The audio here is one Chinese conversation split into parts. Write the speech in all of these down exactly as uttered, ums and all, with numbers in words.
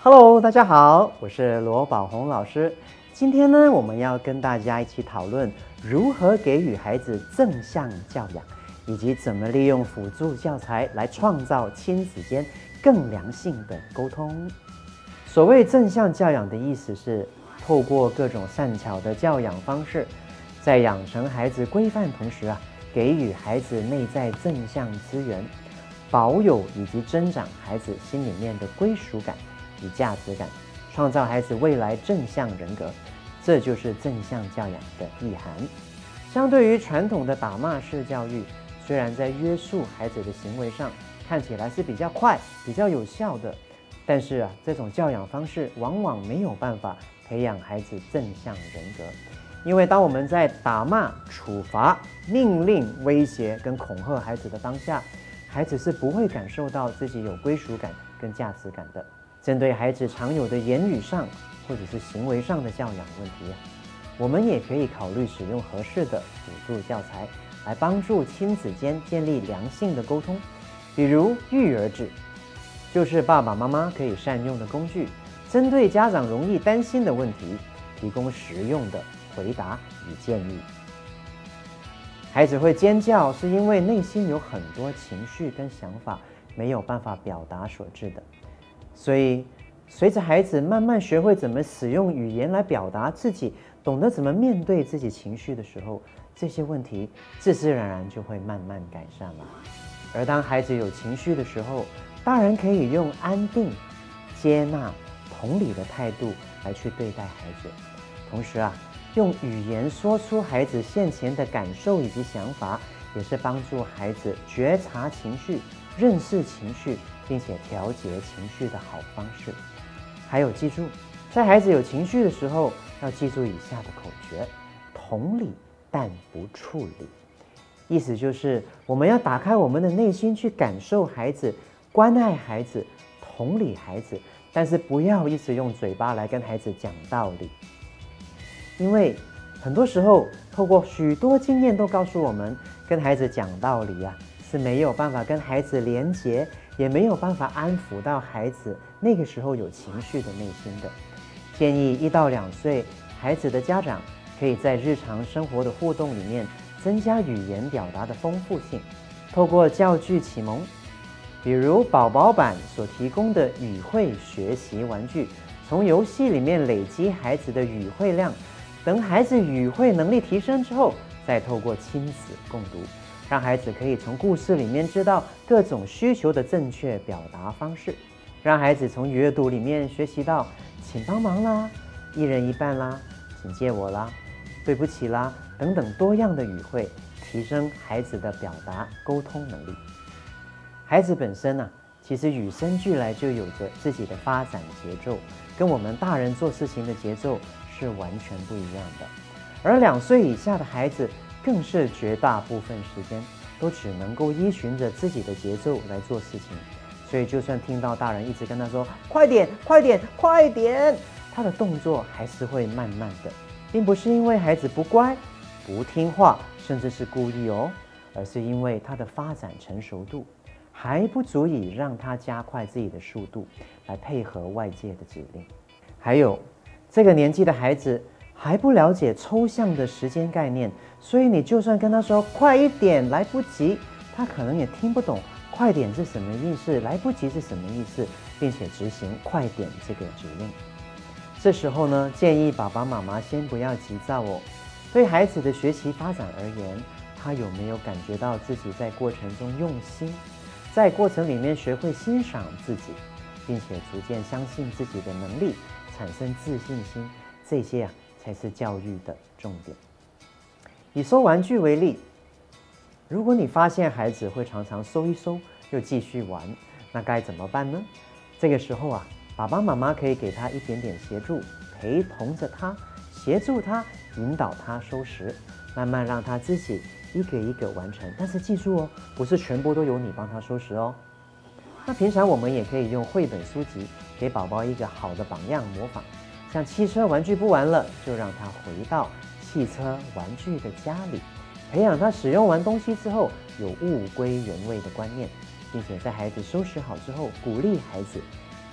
Hello， 大家好，我是罗宝红老师。今天呢，我们要跟大家一起讨论如何给予孩子正向教养，以及怎么利用辅助教材来创造亲子间更良性的沟通。所谓正向教养的意思是，透过各种善巧的教养方式，在养成孩子规范同时啊，给予孩子内在正向资源，保有以及增长孩子心里面的归属感与价值感，创造孩子未来正向人格，这就是正向教养的意涵。相对于传统的打骂式教育，虽然在约束孩子的行为上看起来是比较快、比较有效的，但是啊，这种教养方式往往没有办法培养孩子正向人格。因为当我们在打骂、处罚、命令、威胁跟恐吓孩子的当下，孩子是不会感受到自己有归属感跟价值感的。针对孩子常有的言语上或者是行为上的教养问题，我们也可以考虑使用合适的辅助教材来帮助亲子间建立良性的沟通。比如育儿志，就是爸爸妈妈可以善用的工具，针对家长容易担心的问题，提供实用的回答与建议。孩子会尖叫，是因为内心有很多情绪跟想法没有办法表达所致的。所以随着孩子慢慢学会怎么使用语言来表达自己，懂得怎么面对自己情绪的时候，这些问题自自然然就会慢慢改善了。而当孩子有情绪的时候，大人可以用安定、接纳、同理的态度来去对待孩子，同时啊，用语言说出孩子现前的感受以及想法，也是帮助孩子觉察情绪、认识情绪，并且调节情绪的好方式。还有记住，在孩子有情绪的时候，要记住以下的口诀：同理但不处理。意思就是我们要打开我们的内心去感受孩子，关爱孩子，同理孩子，但是不要一直用嘴巴来跟孩子讲道理。因为很多时候透过许多经验都告诉我们，跟孩子讲道理啊，是没有办法跟孩子连结，也没有办法安抚到孩子那个时候有情绪的内心的。建议一到两岁孩子的家长，可以在日常生活的互动里面增加语言表达的丰富性，透过教具启蒙，比如宝宝版所提供的语汇学习玩具，从游戏里面累积孩子的语汇量，等孩子语汇能力提升之后，再透过亲子共读，让孩子可以从故事里面知道各种需求的正确表达方式，让孩子从阅读里面学习到请帮忙啦、一人一半啦、请借我啦、对不起啦等等多样的语汇，提升孩子的表达沟通能力。孩子本身啊，其实与生俱来就有着自己的发展节奏，跟我们大人做事情的节奏是完全不一样的。而两岁以下的孩子，更是绝大部分时间都只能够依循着自己的节奏来做事情，所以就算听到大人一直跟他说快点快点快点，他的动作还是会慢慢的，并不是因为孩子不乖不听话，甚至是故意哦，而是因为他的发展成熟度还不足以让他加快自己的速度来配合外界的指令。还有这个年纪的孩子还不了解抽象的时间概念，所以你就算跟他说快一点来不及，他可能也听不懂快点是什么意思，来不及是什么意思，并且执行快点这个指令。这时候呢，建议爸爸妈妈先不要急躁哦。对孩子的学习发展而言，他有没有感觉到自己在过程中用心，在过程里面学会欣赏自己，并且逐渐相信自己的能力，产生自信心，这些啊才是教育的重点。以收玩具为例，如果你发现孩子会常常收一收又继续玩，那该怎么办呢？这个时候啊，爸爸妈妈可以给他一点点协助，陪同着他，协助他，引导他收拾，慢慢让他自己一个一个完成。但是记住哦，不是全部都由你帮他收拾哦。那平常我们也可以用绘本书籍给宝宝一个好的榜样模仿，像汽车玩具不玩了，就让他回到汽车玩具的家里，培养他使用完东西之后有物归原位的观念，并且在孩子收拾好之后，鼓励孩子，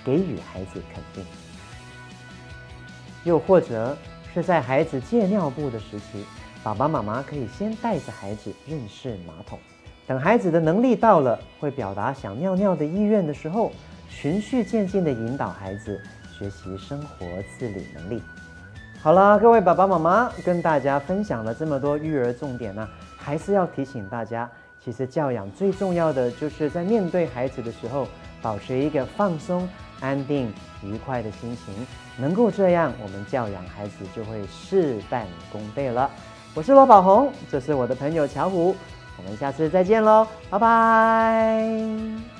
给予孩子肯定。又或者是在孩子戒尿布的时期，爸爸妈妈可以先带着孩子认识马桶，等孩子的能力到了，会表达想尿尿的意愿的时候，循序渐进地引导孩子学习生活自理能力。好了，各位爸爸妈妈，跟大家分享了这么多育儿重点呢、啊，还是要提醒大家，其实教养最重要的就是在面对孩子的时候，保持一个放松、安定、愉快的心情，能够这样，我们教养孩子就会事半功倍了。我是罗宝红，这是我的朋友巧虎，我们下次再见喽，拜拜。